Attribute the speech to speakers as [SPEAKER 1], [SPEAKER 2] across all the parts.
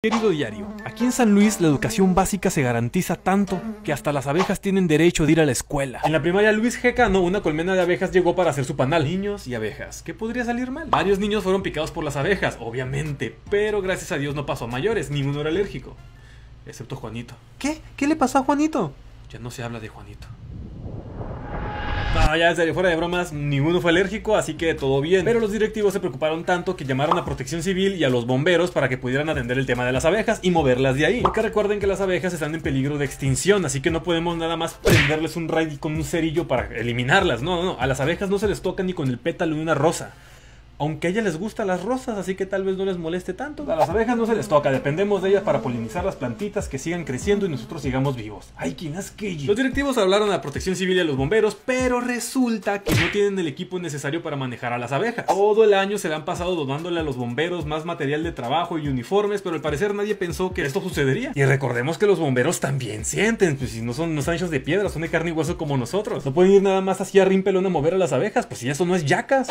[SPEAKER 1] Querido diario, aquí en San Luis la educación básica se garantiza tanto que hasta las abejas tienen derecho de ir a la escuela. En la primaria Luis G. Cano, una colmena de abejas llegó para hacer su panal. Niños y abejas, ¿qué podría salir mal? Varios niños fueron picados por las abejas, obviamente, pero gracias a Dios no pasó a mayores, ninguno era alérgico. Excepto Juanito. ¿Qué? ¿Qué le pasó a Juanito? Ya no se habla de Juanito. No, ya en serio, fuera de bromas, ninguno fue alérgico, así que todo bien. Pero los directivos se preocuparon tanto que llamaron a Protección Civil y a los bomberos para que pudieran atender el tema de las abejas y moverlas de ahí. Porque recuerden que las abejas están en peligro de extinción, así que no podemos nada más prenderles un raid con un cerillo para eliminarlas. No, a las abejas no se les toca ni con el pétalo de una rosa. Aunque a ellas les gustan las rosas, así que tal vez no les moleste tanto. A las abejas no se les toca, dependemos de ellas para polinizar las plantitas que sigan creciendo y nosotros sigamos vivos. ¡Ay, quién es que! Los directivos hablaron a la Protección Civil y a los bomberos, pero resulta que no tienen el equipo necesario para manejar a las abejas. Todo el año se le han pasado donándole a los bomberos más material de trabajo y uniformes, pero al parecer nadie pensó que esto sucedería. Y recordemos que los bomberos también sienten, pues si no están hechos de piedra, son de carne y hueso como nosotros. No pueden ir nada más así a rimpelón a mover a las abejas, pues si eso no es yacas.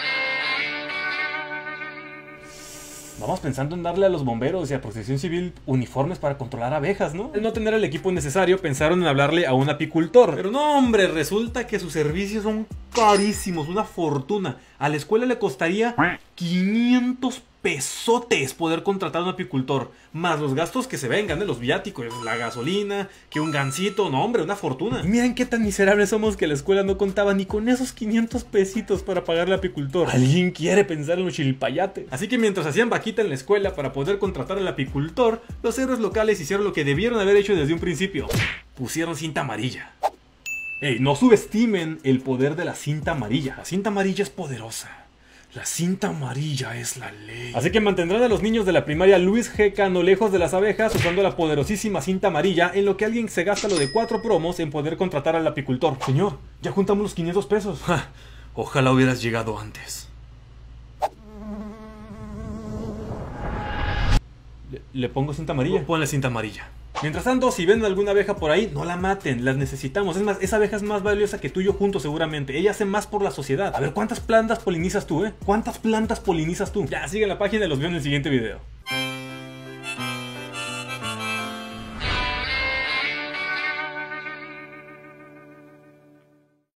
[SPEAKER 1] Vamos pensando en darle a los bomberos y a Protección Civil uniformes para controlar abejas, ¿no? Al no tener el equipo necesario, pensaron en hablarle a un apicultor. Pero no, hombre, resulta que sus servicios son carísimos, una fortuna. A la escuela le costaría 500 pesotes poder contratar a un apicultor, más los gastos que se vengan, de los viáticos, la gasolina, que un gansito, no hombre, una fortuna. Y miren qué tan miserables somos que la escuela no contaba ni con esos 500 pesitos para pagarle al apicultor. ¿Alguien quiere pensar en los chilpayates? Así que mientras hacían vaquita en la escuela para poder contratar al apicultor, los héroes locales hicieron lo que debieron haber hecho desde un principio. Pusieron cinta amarilla. Ey, no subestimen el poder de la cinta amarilla. La cinta amarilla es poderosa. La cinta amarilla es la ley. Así que mantendrán a los niños de la primaria Luis G. Cano lejos de las abejas usando la poderosísima cinta amarilla, en lo que alguien se gasta lo de 4 promos en poder contratar al apicultor. Señor, ya juntamos los 500 pesos. Ja, ojalá hubieras llegado antes. ¿Le pongo cinta amarilla? Ponle cinta amarilla. Mientras tanto, si ven alguna abeja por ahí, no la maten, las necesitamos. Es más, esa abeja es más valiosa que tú y yo juntos seguramente. Ella hace más por la sociedad. A ver, ¿cuántas plantas polinizas tú, ¿Cuántas plantas polinizas tú? Ya, sigan la página y los veo en el siguiente video.